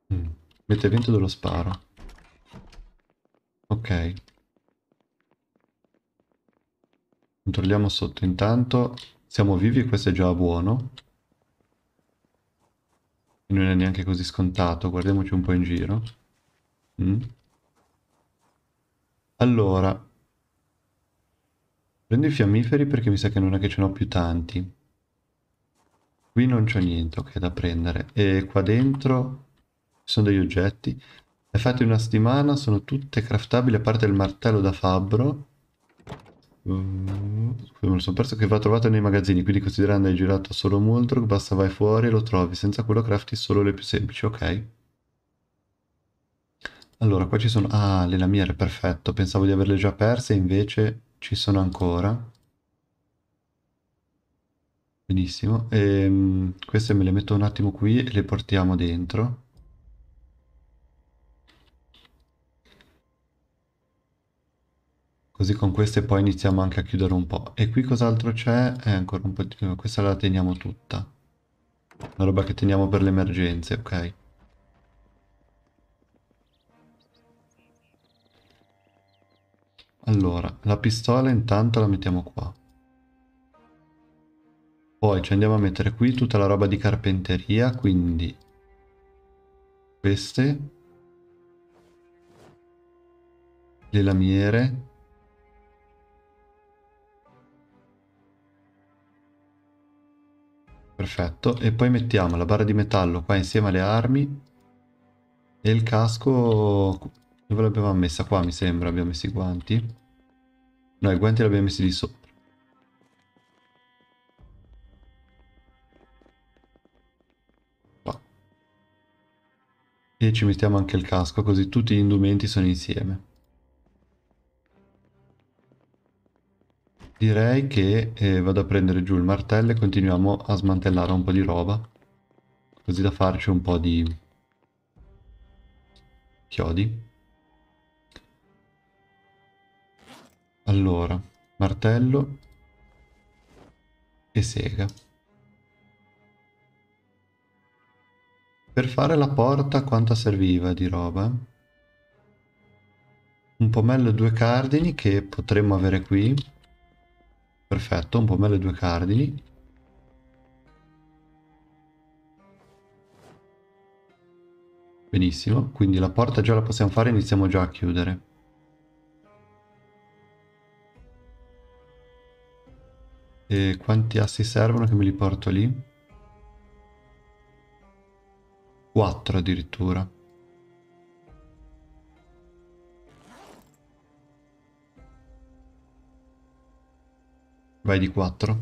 Mm. Mette vento dello sparo. Ok. Controlliamo sotto. Intanto siamo vivi e questo è già buono. Non è neanche così scontato. Guardiamoci un po' in giro. Mm. Allora, prendo i fiammiferi perché mi sa che non è che ce n'ho più tanti. Qui non c'ho niente, ok, da prendere. E qua dentro ci sono degli oggetti. Effetti una settimana, sono tutte craftabili a parte il martello da fabbro. Me lo sono perso che va trovato nei magazzini, quindi considerando hai girato solo Muldrug, basta vai fuori e lo trovi. Senza quello crafti solo le più semplici, ok. Allora, qua ci sono... Ah, le lamiere, perfetto. Pensavo di averle già perse, invece ci sono ancora. Benissimo. Queste me le metto un attimo qui e le portiamo dentro. Così con queste poi iniziamo anche a chiudere un po'. E qui cos'altro c'è? Ancora un po' di... Questa la teniamo tutta. Una roba che teniamo per le emergenze, ok. Allora, la pistola intanto la mettiamo qua. Poi ci andiamo a mettere qui tutta la roba di carpenteria, quindi queste, le lamiere, perfetto. E poi mettiamo la barra di metallo qua insieme alle armi e il casco... Dove l'abbiamo messa? Qua mi sembra, abbiamo messo i guanti. No, i guanti li abbiamo messi di sopra. Qua. E ci mettiamo anche il casco, così tutti gli indumenti sono insieme. Direi che vado a prendere giù il martello e continuiamo a smantellare un po' di roba, così da farci un po' di chiodi. Allora, martello e sega. Per fare la porta quanto serviva di roba? Un pomello e due cardini che potremmo avere qui. Perfetto, un pomello e due cardini. Benissimo, quindi la porta già la possiamo fare, iniziamo già a chiudere. E quanti assi servono che me li porto lì? 4 addirittura. Vai di 4.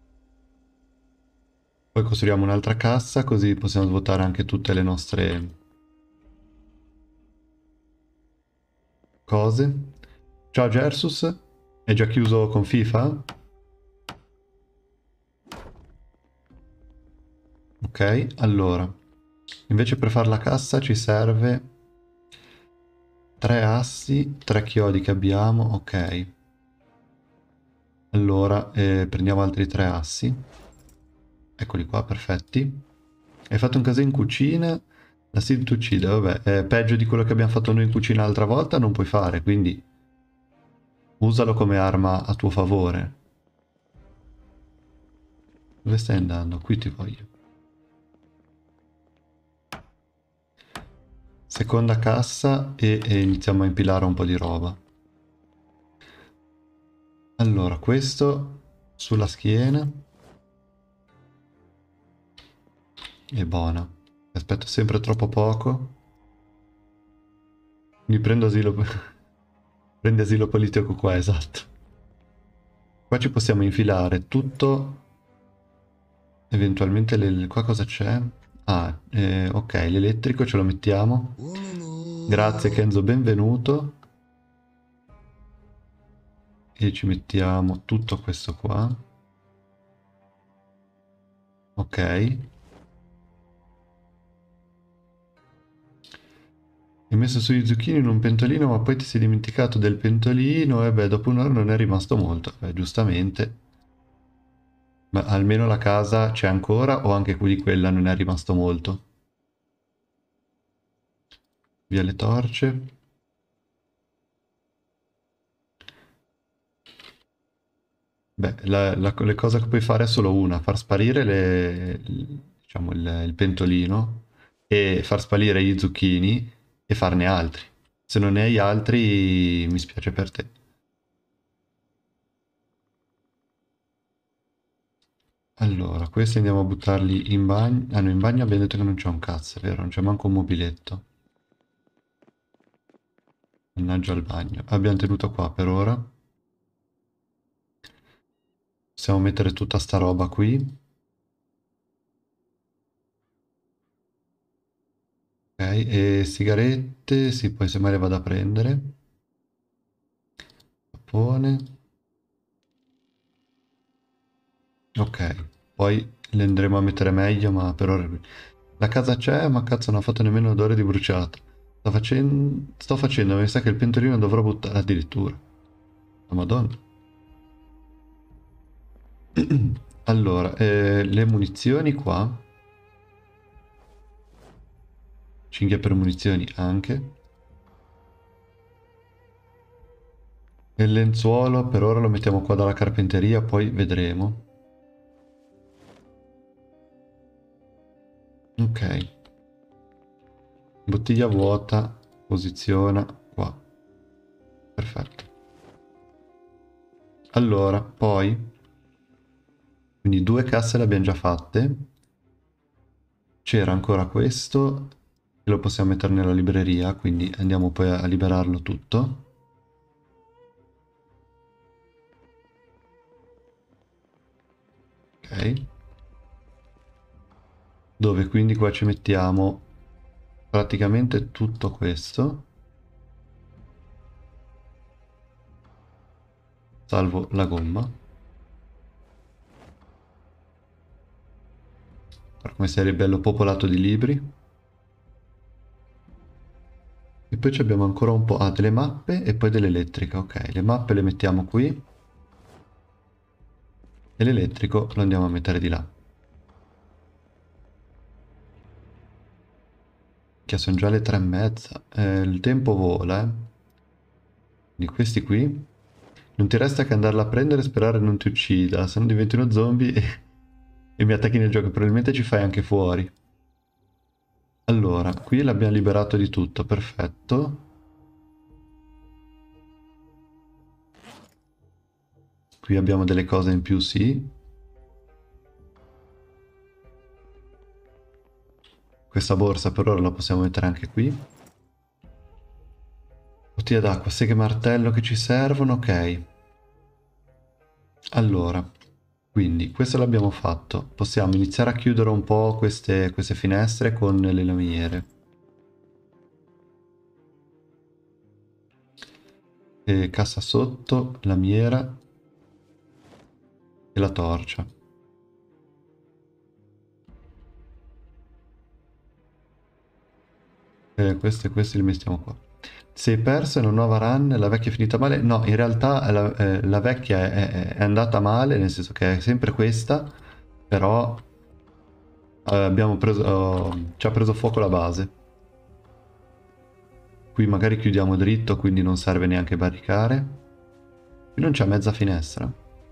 Poi costruiamo un'altra cassa così possiamo svuotare anche tutte le nostre cose. Ciao Gersus, è già chiuso con FIFA? Ok, allora, invece per fare la cassa ci serve 3 assi, 3 chiodi che abbiamo, ok. Allora, prendiamo altri 3 assi. Eccoli qua, perfetti. Hai fatto un casino in cucina, la Sid ti uccide, vabbè, è peggio di quello che abbiamo fatto noi in cucina l'altra volta, non puoi fare, quindi usalo come arma a tuo favore. Dove stai andando? Qui ti voglio. Seconda cassa e iniziamo a impilare un po' di roba. Allora, questo sulla schiena. È buona. Aspetto sempre troppo poco. Mi prendo asilo... Prendi asilo politico qua, esatto. Qua ci possiamo infilare tutto. Eventualmente qua cosa c'è? Ah, ok, l'elettrico ce lo mettiamo. Grazie Kenzo, benvenuto. E ci mettiamo tutto questo qua. Ok. Hai messo sugli zucchini in un pentolino, ma poi ti sei dimenticato del pentolino. E beh, dopo un'ora non è rimasto molto. Beh, giustamente. Ma almeno la casa c'è ancora o anche qui di quella non è rimasto molto? via le torce. Beh, le cose che puoi fare è solo una, far sparire diciamo, il pentolino e far sparire gli zucchini e farne altri. Se non ne hai altri, mi spiace per te. Allora, questi andiamo a buttarli in bagno. Ah no, in bagno abbiamo detto che non c'è un cazzo, è vero? Non c'è manco un mobiletto. Mannaggia al bagno. Abbiamo tenuto qua per ora. Possiamo mettere tutta sta roba qui. Ok, e sigarette, sì, poi semmai le vado a prendere. Sapone. Ok, poi le andremo a mettere meglio, ma per ora... La casa c'è, ma cazzo non ha fatto nemmeno odore di bruciato. Sto facendo, mi sa che il pentolino dovrò buttare addirittura. La Madonna. Allora, le munizioni qua. Cinghia per munizioni anche. E il lenzuolo per ora lo mettiamo qua dalla carpenteria, poi vedremo. Ok. Bottiglia vuota, posiziona qua. Perfetto. Allora, poi, quindi due casse le abbiamo già fatte. C'era ancora questo, che lo possiamo mettere nella libreria, quindi andiamo poi a liberarlo tutto. Ok. Dove quindi qua ci mettiamo praticamente tutto questo, salvo la gomma. Guarda come sei bello popolato di libri. E poi ci abbiamo ancora un po'... Ah, delle mappe e poi dell'elettrica. Ok, le mappe le mettiamo qui. E l'elettrico lo andiamo a mettere di là. Che sono già le 3:30. Il tempo vola, eh. Di questi qui. Non ti resta che andarla a prendere e sperare non ti uccida. Se no diventi uno zombie e mi attacchi nel gioco. Probabilmente ci fai anche fuori. Allora, qui l'abbiamo liberato di tutto. Perfetto. Qui abbiamo delle cose in più, sì. Questa borsa per ora la possiamo mettere anche qui. Bottiglia d'acqua, seghe e martello che ci servono, ok. Allora, quindi questo l'abbiamo fatto. Possiamo iniziare a chiudere un po' queste finestre con le lamiere. E cassa sotto, lamiera e la torcia. E questi li mettiamo qua. Sei perso in una nuova run, la vecchia è finita male? No, in realtà la vecchia è andata male, nel senso che è sempre questa, però abbiamo preso, ci ha preso fuoco la base. Qui magari chiudiamo dritto, quindi non serve neanche barricare. Qui non c'è mezza finestra.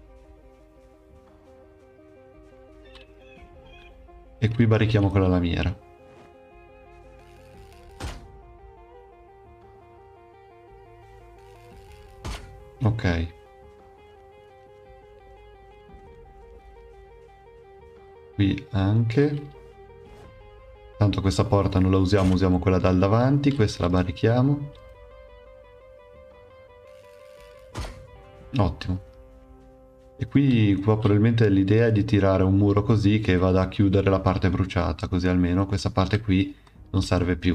E qui barrichiamo con la lamiera. Ok. Qui anche. Tanto questa porta non la usiamo, usiamo quella dal davanti. Questa la barrichiamo. Ottimo. E qui qua probabilmente l'idea è di tirare un muro così che vada a chiudere la parte bruciata, così almeno questa parte qui non serve più.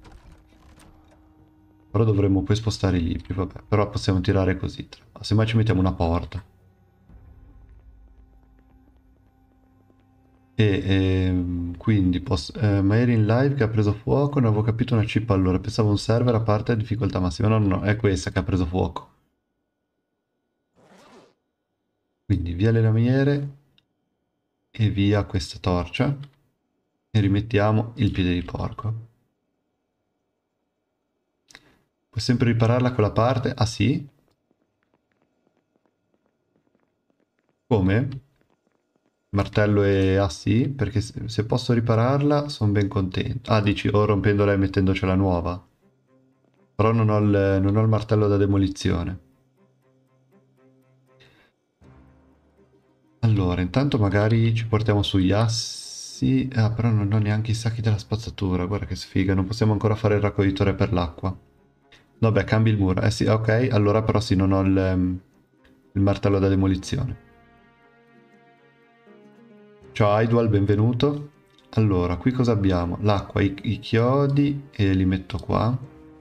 Però dovremmo poi spostare i libri, vabbè. Però possiamo tirare così. Semmai ci mettiamo una porta. Quindi, ma eri in live che ha preso fuoco? Non avevo capito una chip allora. Pensavo un server a parte difficoltà massima. No, no, no, è questa che ha preso fuoco. Quindi via le lamiere e via questa torcia. E rimettiamo il piede di porco. Puoi sempre ripararla quella parte? Ah sì? Come? Martello e assi? Perché se posso ripararla sono ben contento. Ah, dici o rompendola e mettendocela nuova. Però non ho il martello da demolizione. Allora, intanto magari ci portiamo sugli assi. Ah, però non ho neanche i sacchi della spazzatura. Guarda che sfiga, non possiamo ancora fare il raccoglitore per l'acqua. Vabbè, cambi il muro. Eh sì, ok. Allora però sì, non ho il martello da demolizione. Ciao Idwal, benvenuto. Allora, qui cosa abbiamo? L'acqua, i chiodi e li metto qua.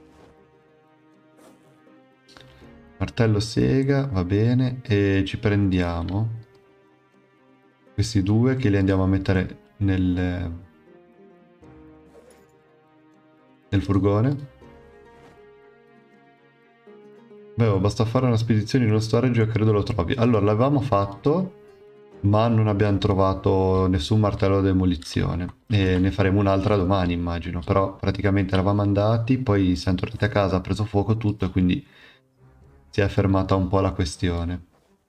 Martello sega, va bene. E ci prendiamo questi due che li andiamo a mettere nel furgone. Beh, basta fare una spedizione in uno storage e credo lo trovi. Allora, l'avevamo fatto, ma non abbiamo trovato nessun martello da demolizione. E ne faremo un'altra domani, immagino. Però praticamente eravamo andati, poi siamo tornati a casa, ha preso fuoco tutto e quindi si è fermata un po' la questione.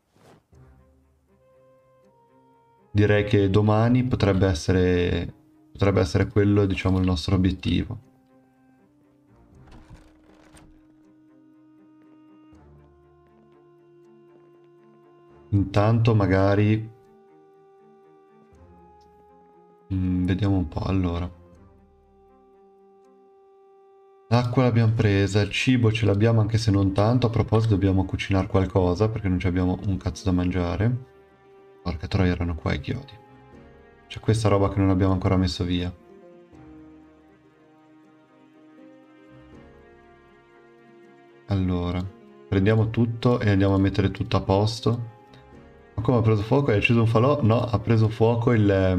Direi che domani potrebbe essere quello, diciamo, il nostro obiettivo. Intanto magari vediamo un po'. Allora, l'acqua l'abbiamo presa, il cibo ce l'abbiamo anche se non tanto. A proposito, dobbiamo cucinare qualcosa perché non ci abbiamo un cazzo da mangiare. Porca troia, erano qua i chiodi. C'è questa roba che non abbiamo ancora messo via. Allora, prendiamo tutto e andiamo a mettere tutto a posto. Ma come ha preso fuoco? Hai acceso un falò? No, ha preso fuoco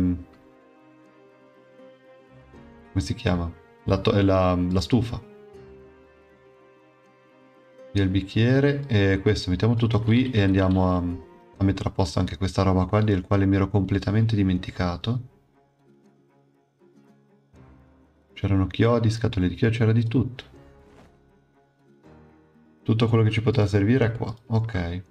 come si chiama? La stufa. Via il bicchiere e questo, mettiamo tutto qui e andiamo a mettere a posto anche questa roba qua del quale mi ero completamente dimenticato. C'erano chiodi, scatole di chiodi, c'era di tutto. Tutto quello che ci poteva servire è qua. Ok.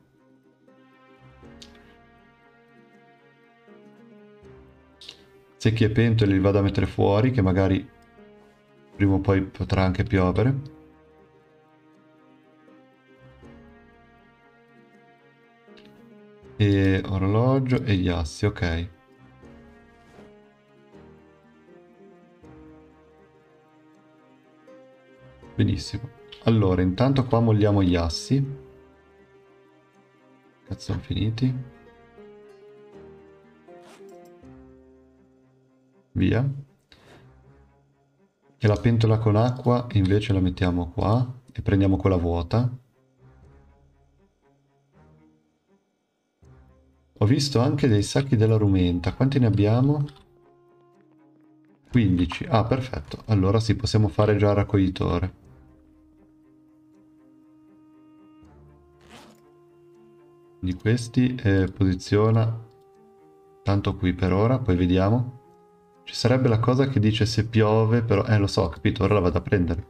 Secchi e pentole li vado a mettere fuori che magari prima o poi potrà anche piovere. E orologio e gli assi, ok. Benissimo. Allora, intanto qua molliamo gli assi. Cazzo, sono finiti. Via. E la pentola con acqua invece la mettiamo qua e prendiamo quella vuota. Ho visto anche dei sacchi della rumenta. Quanti ne abbiamo? 15. Ah, perfetto. Allora sì, possiamo fare già il raccoglitore. Di questi posiziona tanto qui per ora, poi vediamo. Ci sarebbe la cosa che dice se piove, però... lo so, capito, ora la vado a prendere.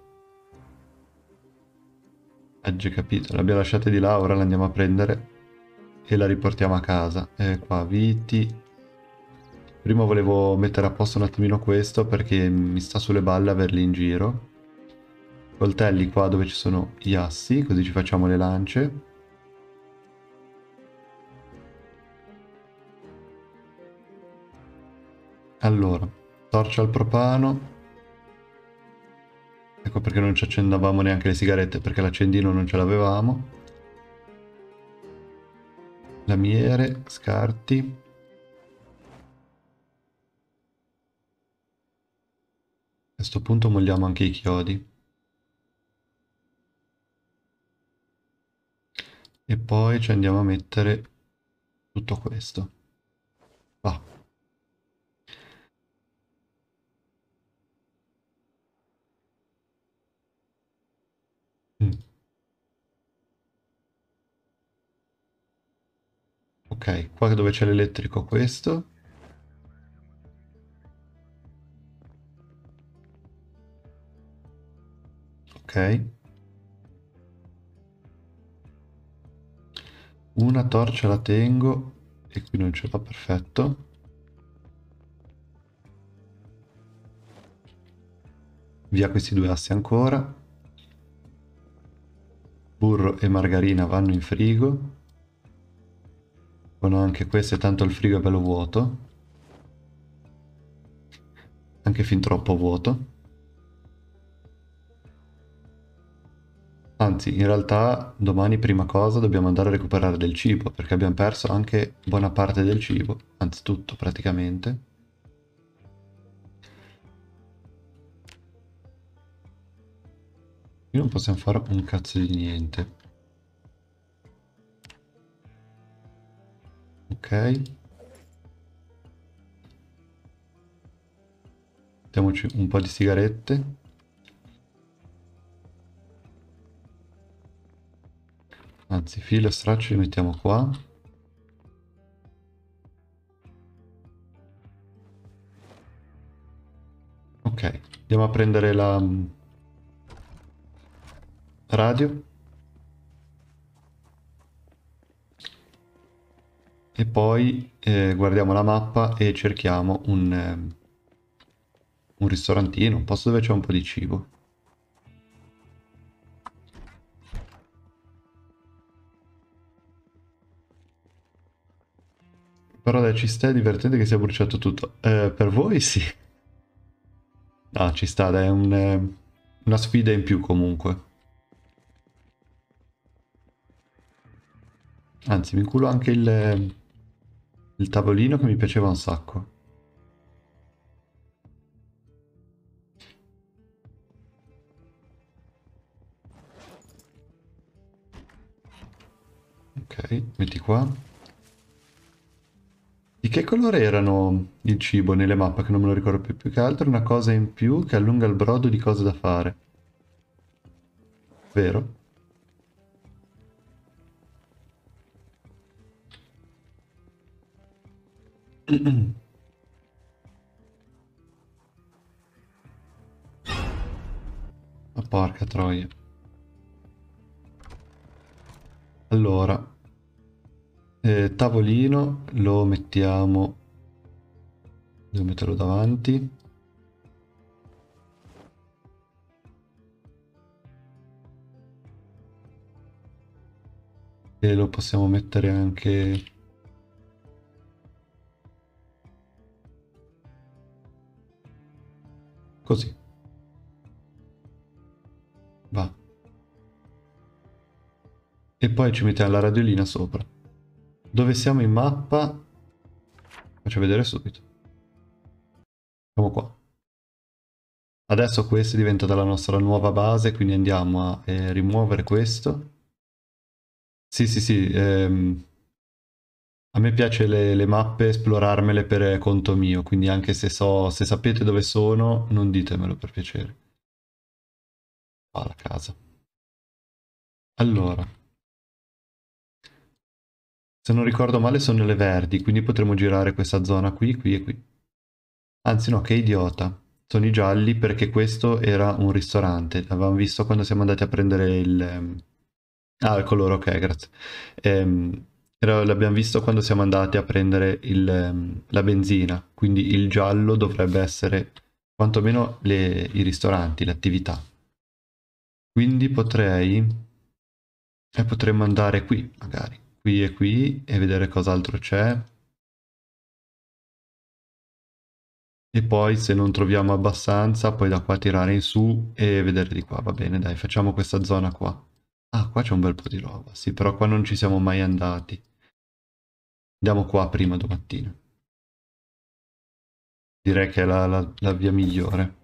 Già capito, l'abbiamo lasciata di là, ora la andiamo a prendere e la riportiamo a casa. Qua, viti. Prima volevo mettere a posto un attimino questo perché mi sta sulle balle averli in giro. Coltelli qua dove ci sono gli assi, così ci facciamo le lance. Allora, torcia al propano. Ecco perché non ci accendavamo neanche le sigarette, perché l'accendino non ce l'avevamo. Lamiere, scarti. A questo punto molliamo anche i chiodi. E poi ci andiamo a mettere tutto questo. Va. Mm. Ok, qua dove c'è l'elettrico questo. Ok. Una torcia la tengo e qui non ce l'ho, perfetto. Via questi due assi ancora. Burro e margarina vanno in frigo. Con anche queste, tanto il frigo è bello vuoto. Anche fin troppo vuoto. Anzi, in realtà domani prima cosa dobbiamo andare a recuperare del cibo, perché abbiamo perso anche buona parte del cibo, anzi tutto praticamente. Qui non possiamo fare un cazzo di niente. Ok. Mettiamoci un po' di sigarette. Anzi, filo e straccio li mettiamo qua. Ok, andiamo a prendere la radio. E poi guardiamo la mappa e cerchiamo un ristorantino, un posto dove c'è un po' di cibo. Però dai, ci sta, è divertente che sia bruciato tutto. Per voi sì. No, ci sta, dai, è una sfida in più comunque. Anzi, mi inculo anche il tavolino che mi piaceva un sacco. Ok, metti qua. Di che colore erano il cibo nelle mappe che non me lo ricordo più? Più che altro una cosa in più che allunga il brodo di cose da fare. Vero? Ma porca troia. Allora, tavolino lo mettiamo... Devo metterlo davanti. E lo possiamo mettere anche... così. Va. E poi ci mettiamo la radiolina sopra. Dove siamo in mappa? Faccio vedere subito. Siamo qua. Adesso questa è diventata la nostra nuova base, quindi andiamo a rimuovere questo. Sì, sì, sì. A me piace le mappe esplorarmele per conto mio, quindi anche se so, se sapete dove sono, non ditemelo per piacere. Ah, la casa. Allora, se non ricordo male sono le verdi, quindi potremo girare questa zona qui, qui e qui. Anzi no, che idiota. Sono i gialli perché questo era un ristorante. L'avevamo visto quando siamo andati a prendere Ah, il colore, ok, grazie. L'abbiamo visto quando siamo andati a prendere la benzina, quindi il giallo dovrebbe essere quantomeno i ristoranti, l'attività. Quindi potremmo andare qui, magari, qui e vedere cos'altro c'è. E poi se non troviamo abbastanza, poi da qua tirare in su e vedere di qua. Va bene, dai, facciamo questa zona qua. Ah, qua c'è un bel po' di roba. Sì, però qua non ci siamo mai andati. Andiamo qua prima domattina. Direi che è la via migliore.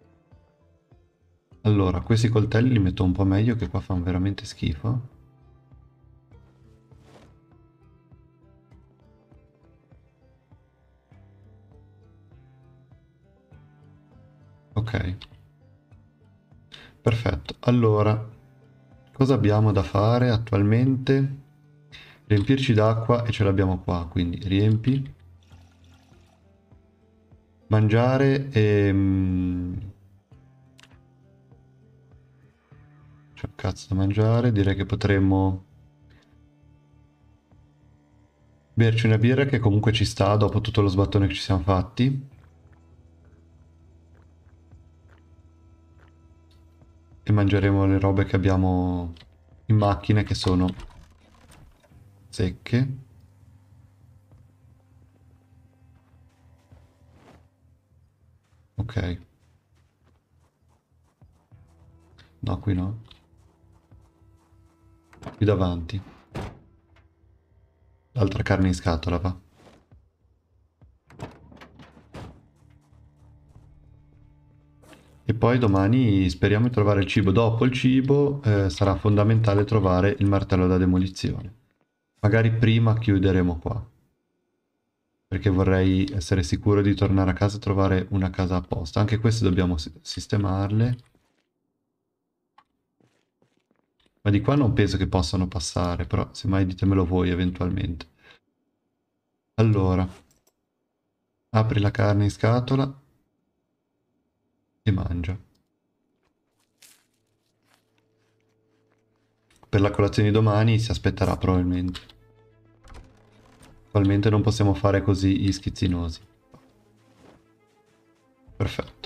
Allora, questi coltelli li metto un po' meglio che qua fanno veramente schifo. Ok, perfetto. Allora, cosa abbiamo da fare attualmente? Riempirci d'acqua e ce l'abbiamo qua, quindi riempi. Mangiare e... c'è un cazzo da mangiare, direi che potremmo berci una birra che comunque ci sta dopo tutto lo sbattone che ci siamo fatti. E mangeremo le robe che abbiamo in macchina che sono secche. Ok. No, qui no. Qui davanti. L'altra carne in scatola, va. E poi domani speriamo di trovare il cibo. Dopo il cibo sarà fondamentale trovare il martello da demolizione. Magari prima chiuderemo qua. Perché vorrei essere sicuro di tornare a casa e trovare una casa apposta. Anche queste dobbiamo sistemarle. Ma di qua non penso che possano passare, però semmai ditemelo voi eventualmente. Allora, apri la carne in scatola e mangia. Per la colazione di domani si aspetterà probabilmente. Attualmente non possiamo fare così gli schizzinosi. Perfetto.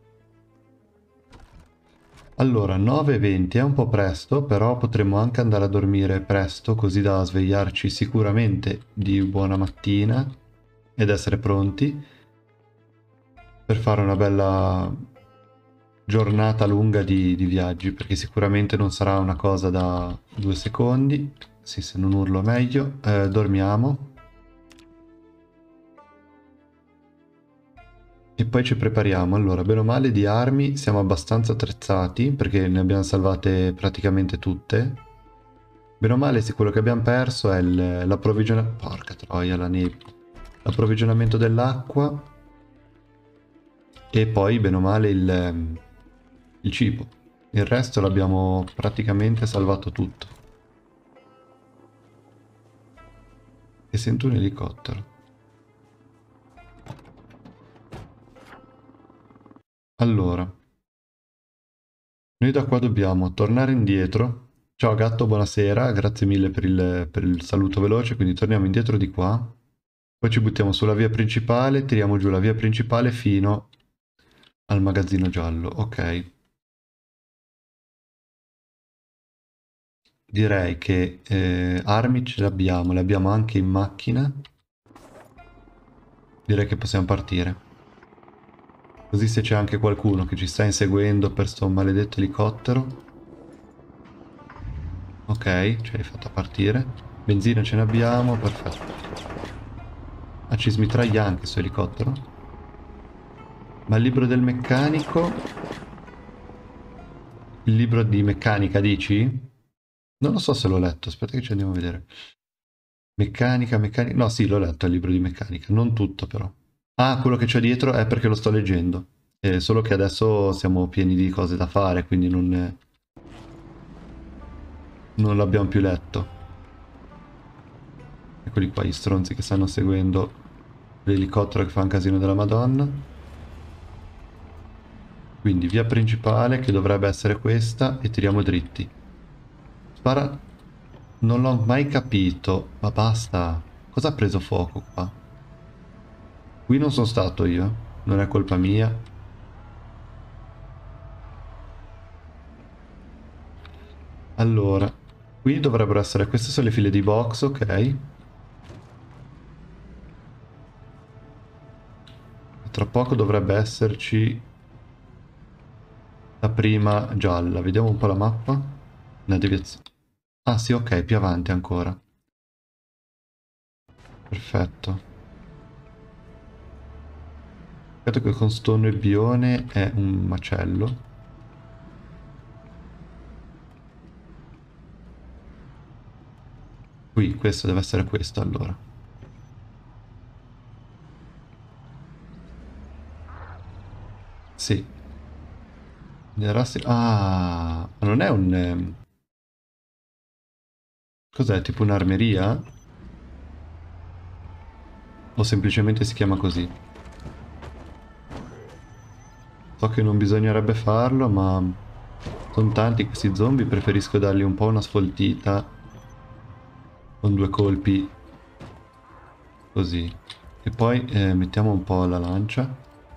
Allora, 9:20 è un po' presto, però potremmo anche andare a dormire presto, così da svegliarci sicuramente di buona mattina ed essere pronti per fare una bella giornata lunga di viaggi, perché sicuramente non sarà una cosa da 2 secondi. Sì, se non urlo meglio. Dormiamo. E poi ci prepariamo. Allora, bene o male di armi siamo abbastanza attrezzati, perché ne abbiamo salvate praticamente tutte. Bene o male, se quello che abbiamo perso è l'approvvigionamento... Porca troia, la nebbia. L'approvvigionamento dell'acqua. E poi, bene o male, il cibo. Il resto l'abbiamo praticamente salvato tutto. E sento un elicottero. Allora, noi da qua dobbiamo tornare indietro. Ciao gatto, buonasera, grazie mille per il saluto veloce, quindi torniamo indietro di qua. Poi ci buttiamo sulla via principale, tiriamo giù la via principale fino al magazzino giallo, ok. Direi che armi ce le abbiamo anche in macchina. Direi che possiamo partire. Così se c'è anche qualcuno che ci sta inseguendo per sto maledetto elicottero. Ok, ce l'hai fatta partire. Benzina ce ne abbiamo, perfetto. Ah, ci smitraglia anche questo elicottero. Ma il libro del meccanico... Il libro di meccanica, dici? Non lo so se l'ho letto, aspetta che ci andiamo a vedere. Meccanica, meccanica... No, sì, l'ho letto il libro di meccanica, non tutto però. Ah, quello che c'è dietro è perché lo sto leggendo. Solo che adesso siamo pieni di cose da fare, quindi non l'abbiamo più letto. Eccoli qua gli stronzi che stanno seguendo l'elicottero che fa un casino della Madonna. Quindi via principale che dovrebbe essere questa e tiriamo dritti. Spara... Non l'ho mai capito, ma basta. Cosa ha preso fuoco qua? Qui non sono stato io, non è colpa mia. Allora, qui dovrebbero essere... Queste sono le file di box, ok. Tra poco dovrebbe esserci la prima gialla. Vediamo un po' la mappa. Una deviazione. Ah sì, ok, più avanti ancora. Perfetto. Peccato che con sto nebbione è un macello. Qui, questo deve essere questo allora. Sì. Ah, ma non è un... Cos'è? Tipo un'armeria? O semplicemente si chiama così? So che non bisognerebbe farlo, ma... Sono tanti questi zombie, preferisco dargli un po' una sfoltita con 2 colpi Così. E poi mettiamo un po' la lancia.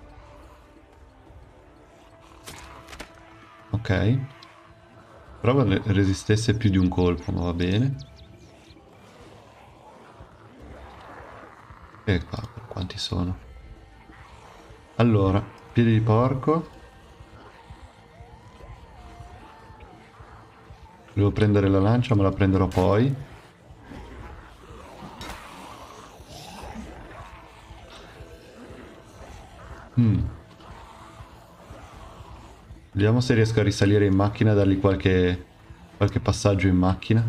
Ok. Però resistesse più di un colpo, ma va bene. E qua, quanti sono? Allora, piedi di porco. Devo prendere la lancia, ma la prenderò poi. Mm. Vediamo se riesco a risalire in macchina e dargli qualche passaggio in macchina.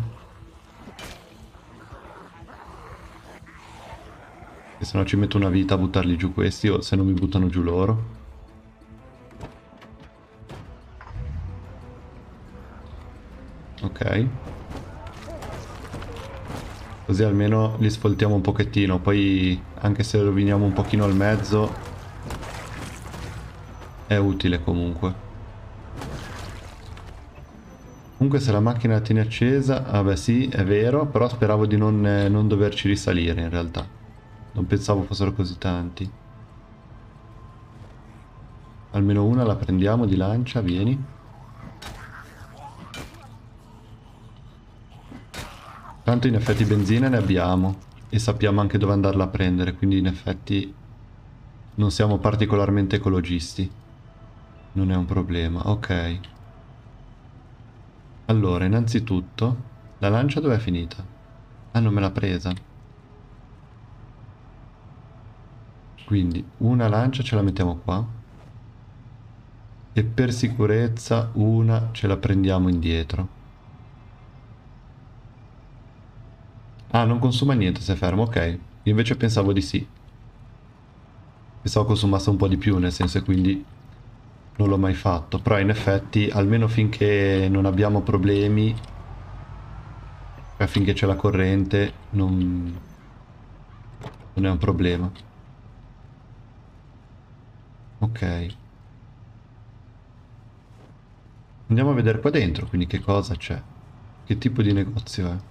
Che se no ci metto una vita a buttarli giù questi, o se non mi buttano giù loro. Ok. Così almeno li sfoltiamo un pochettino. Poi, anche se roviniamo un pochino al mezzo, è utile comunque. Comunque se la macchina la tieni accesa, vabbè sì, è vero, però speravo di non doverci risalire in realtà. Non pensavo fossero così tanti. Almeno una la prendiamo di lancia, vieni. Tanto in effetti benzina ne abbiamo e sappiamo anche dove andarla a prendere, quindi in effetti non siamo particolarmente ecologisti. Non è un problema, ok. Allora, innanzitutto, la lancia dov'è finita? Ah, non me l'ha presa. Quindi una lancia ce la mettiamo qua. E per sicurezza una ce la prendiamo indietro. Ah, non consuma niente se è fermo, ok. Io invece pensavo di sì. Pensavo consumasse un po' di più, nel senso, e quindi non l'ho mai fatto. Però in effetti, almeno finché non abbiamo problemi, cioè finché c'è la corrente, non è un problema. Ok. Andiamo a vedere qua dentro, quindi che cosa c'è. Che tipo di negozio è?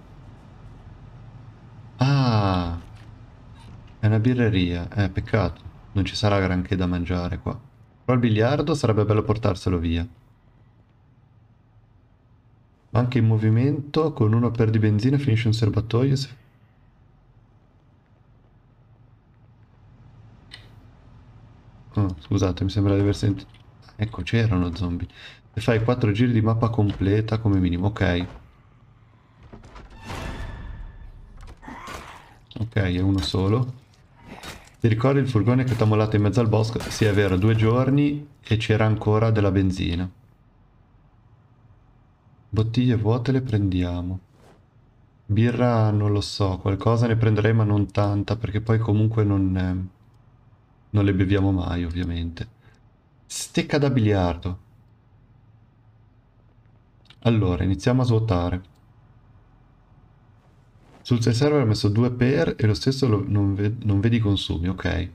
Ah, è una birreria. Peccato. Non ci sarà granché da mangiare qua. Però il biliardo sarebbe bello portarselo via. Anche in movimento, con uno per di benzina finisce un serbatoio. Oh, scusate, mi sembra di aver sentito... Ecco, c'erano zombie. Se fai 4 giri di mappa completa come minimo. Ok. Ok, è uno solo. Ti ricordi il furgone che ti ha mollato in mezzo al bosco? Sì, è vero, 2 giorni e c'era ancora della benzina. Bottiglie vuote le prendiamo. Birra non lo so, qualcosa ne prenderei ma non tanta perché poi comunque non le beviamo mai ovviamente. Stecca da biliardo. Allora, iniziamo a svuotare. Sul server ho messo 2 per e lo stesso non vedi i consumi, ok.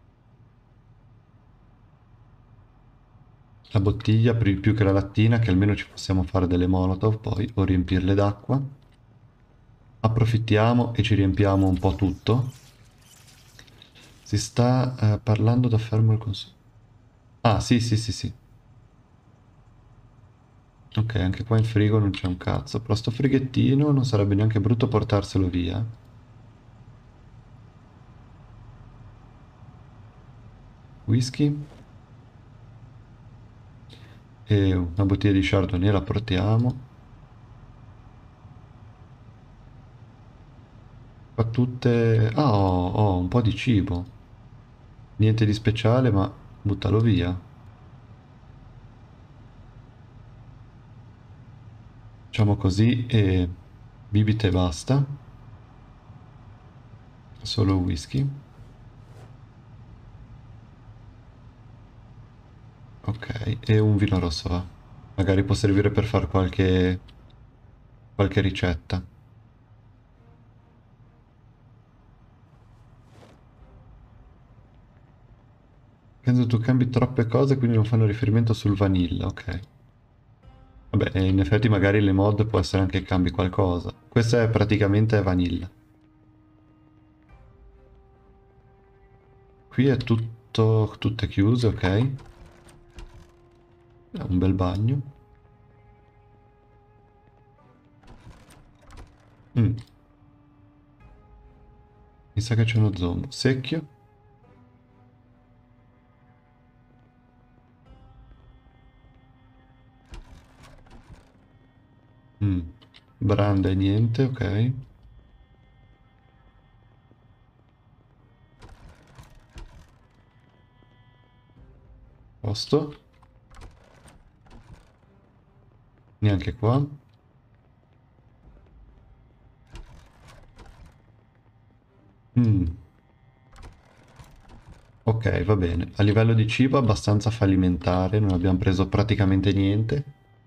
La bottiglia più che la lattina che almeno ci possiamo fare delle molotov poi o riempirle d'acqua. Approfittiamo e ci riempiamo un po' tutto. Si sta parlando da fermo il consumo. Ah, sì, sì, sì, sì. Ok, anche qua in frigo non c'è un cazzo. Però sto frighettino non sarebbe neanche brutto portarselo via. Whisky. E una bottiglia di Chardonnay la portiamo. Qua tutte... Ah, ho un po' di cibo. Niente di speciale, ma buttalo via. Facciamo così e bibite e basta. Solo whisky. Ok, e un vino rosso va. Magari può servire per fare qualche ricetta. Penso tu cambi troppe cose, quindi non fanno riferimento sul vanilla, ok. Vabbè, in effetti magari le mod può essere anche che cambi qualcosa. Questa è praticamente vanilla. Qui è tutto, tutte chiuse, ok. È un bel bagno. Mm, mi sa che c'è uno zombo. Secchio. Mm, branda e niente, ok. Posto. Neanche qua. Mm, ok, va bene. A livello di cibo abbastanza fallimentare, non abbiamo preso praticamente niente.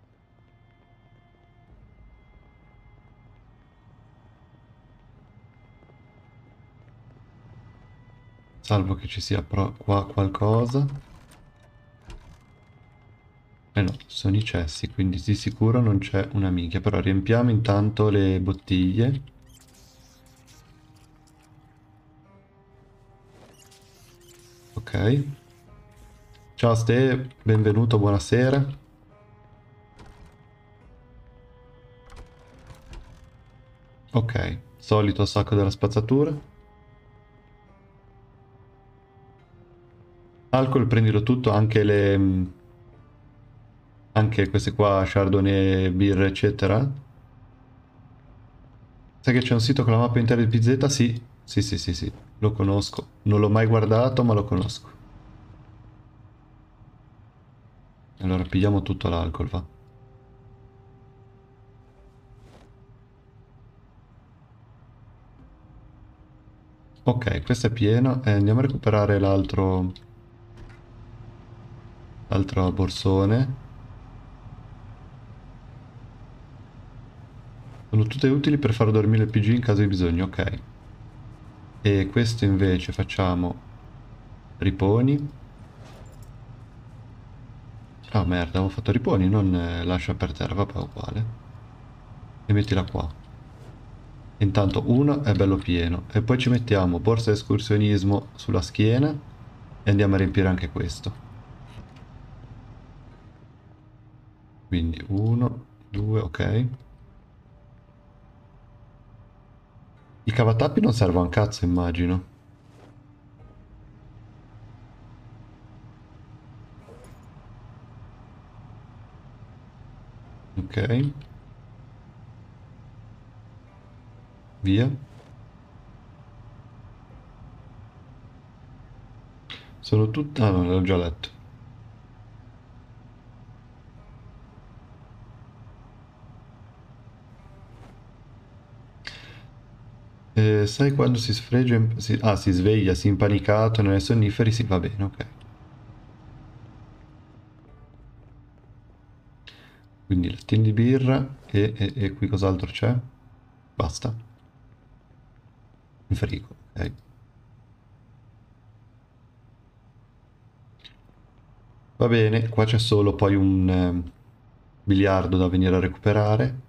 Salvo che ci sia qua qualcosa. Eh no, sono i cessi, quindi di sicuro non c'è una minchia. Però riempiamo intanto le bottiglie. Ok. Ciao Ste, benvenuto, buonasera. Ok, solito sacco della spazzatura. Alcol, prendilo tutto, anche le... anche queste qua, Chardonnay, birra, eccetera. Sai che c'è un sito con la mappa intera di PZ? Sì, sì, sì, sì, sì, lo conosco. Non l'ho mai guardato, ma lo conosco. Allora, pigliamo tutto l'alcol, va. Ok, questo è pieno. Andiamo a recuperare l'altro borsone. Sono tutte utili per far dormire il PG in caso di bisogno, ok. E questo invece facciamo riponi. Ah merda, avevo fatto riponi, non lascia per terra, vabbè, uguale. E mettila qua. Intanto uno è bello pieno. E poi ci mettiamo borsa escursionismo sulla schiena e andiamo a riempire anche questo. Quindi uno, due, ok. I cavatappi non servono a un cazzo, immagino. Ok, via. Sono tutte... Ah no, l'ho già letto. Sai quando si sfregia... si sveglia, si è impanicato nelle sonniferi, si va bene, ok. Quindi lattini di birra e qui cos'altro c'è? Basta. In frigo, ok. Va bene, qua c'è solo poi un biliardo da venire a recuperare.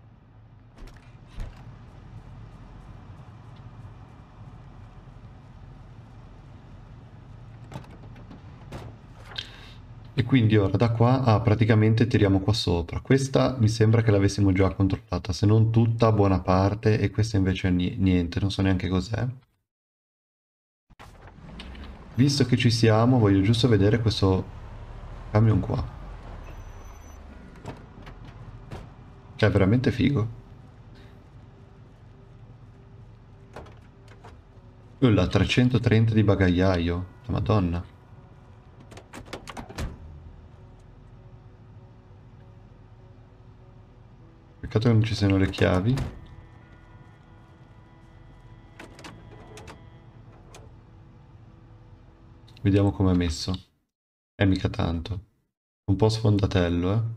E quindi ora da qua, praticamente tiriamo qua sopra. Questa mi sembra che l'avessimo già controllata, se non tutta, buona parte, e questa invece niente, non so neanche cos'è. Visto che ci siamo, voglio giusto vedere questo camion qua, che è veramente figo. La 330 di bagagliaio, la Madonna. Peccato che non ci siano le chiavi. Vediamo com'è messo. Mica tanto. Un po' sfondatello, eh.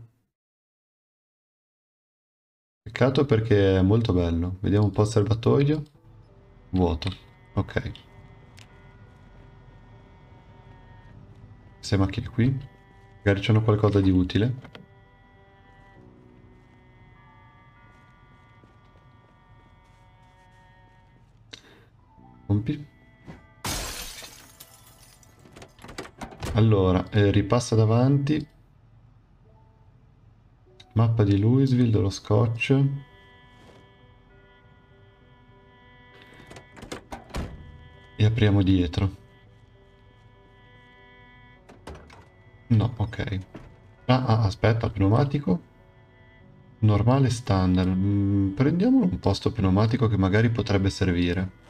Peccato perché è molto bello. Vediamo un po' il serbatoio. Vuoto. Ok. Queste macchine qui. Magari c'hanno qualcosa di utile. Pompi. Allora, ripassa davanti. Mappa di Louisville, dello Scotch. E apriamo dietro. No, ok. Aspetta, pneumatico. Normale standard. Prendiamolo un posto pneumatico che magari potrebbe servire.